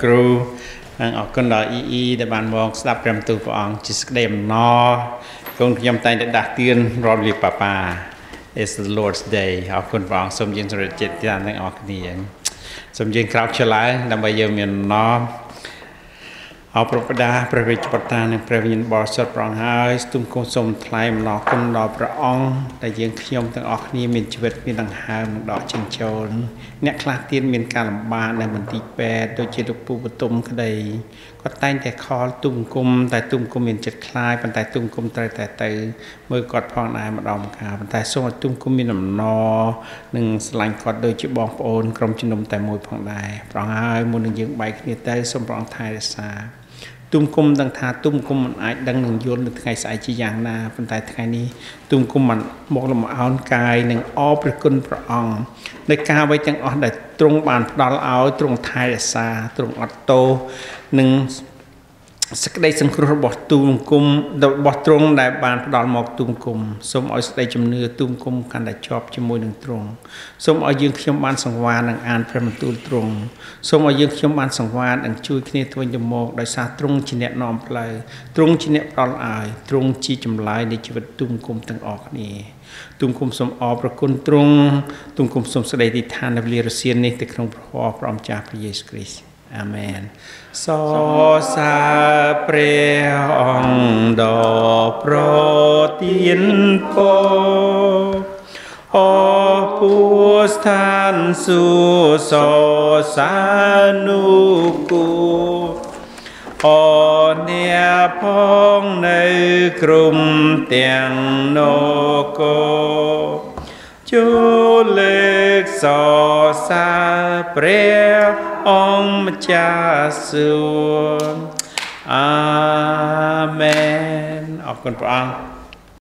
គ្រូនិងអរគុណដល់អ៊ីដែលបានមកស្ដាប់ព្រះបន្ទូលព្រះអង្គជាសេចក្តីអំណរកូនខ្ញុំតែងតែដាស់តឿនរាល់លាប៉ាប៉ា It's the Lord's Day អរគុណព្រះអង្គសូមយើងសម្រេចចិត្តទាំងអស់គ្នាសូមយើងក្រោកឆ្លើយដើម្បីយើងមានអំណរអរព្រះបិតាព្រះវិជ្ជបតានិងព្រះវិញ្ញាណបរិសុទ្ធព្រះអង្គហើយស្ទុំគុំសូមថ្លែងអំណរគុណដល់ព្រះអង្គដែលយើងខ្ញុំទាំងអស់គ្នាមានជីវិតមានដង្ហើមនិងដកចេញចូលអ្នកខ្លះទៀតមានការលំបាកនៅមន្ទីរពេទ្យដូចជាលោកពូបតុមក្តីគាត់តែងតែខលទុំគុំតែទុំគុំមានចិត្តខ្លាចប៉ុន្តែទុំគុំត្រូវតែទៅមើលគាត់ផងដែរម្ដងម្កាលប៉ុន្តែសូមឲ្យទុំគុំមានអំណរនិងស្រឡាញ់គាត់ដូចជាបងប្អូនក្រុមជំនុំតែមួយផងដែរព្រះអង្គហើយមុននឹងយើងបែកគ្នាទៅសូមព្រះអង្គថែរក្សាទុំគុំដឹងថាទុំគុំមិនអាចដឹងនឹងយល់នៅថ្ងៃស្អែកជាយ៉ាងណាប៉ុន្តែថ្ងៃនេះទុំគុំមិនមកលំអោនកាយនិងអរព្រះគុណព្រះអង្គនៃការអ្វីទាំងអស់ដែលទ្រង់បានផ្ដល់ឲ្យទ្រង់ថែរក្សាទ្រង់អត់ទោសនិងសេចក្តីសង្គ្រោះរបស់ទុំគុំរបស់ទ្រង់ដែលបានផ្ដល់មកទុំគុំសូមឲ្យសេចក្តីជំនឿទុំគុំកាន់តែជាប់ជាមួយនឹងទ្រង់សូមឲ្យយើងខ្ញុំបានសង្វាតនិងអានព្រះបន្ទូលទ្រង់សូមឲ្យយើងខ្ញុំបានសង្វាតនិងជួយគ្នាទៅវិញទៅមកដោយសារទ្រង់ជាអ្នកនាំផ្លូវទ្រង់ជាអ្នកផ្ដល់ឲ្យទ្រង់ជាចម្លើយនៃជីវិតទុំគុំទាំងអស់គ្នាទុំគុំសូមអរព្រះគុណទ្រង់ទុំគុំសូមស្ដីទីឋាននៅវេលារសៀលនេះទៅក្នុងព្រះព្រះអម្ចាស់ព្រះយេស៊ូវគ្រីស្ទអាមែនសរសើរព្រះអង្គដ៏ប្រទានពរអពុស្ថានសួគ៌សរសើរនុគរអអ្នកផងនៅក្រុមទាំងនគរចូលលេខសរសើរព្រះអង្គម្ចាស់សួគ៌អាមែនអរគុណព្រះអង្គ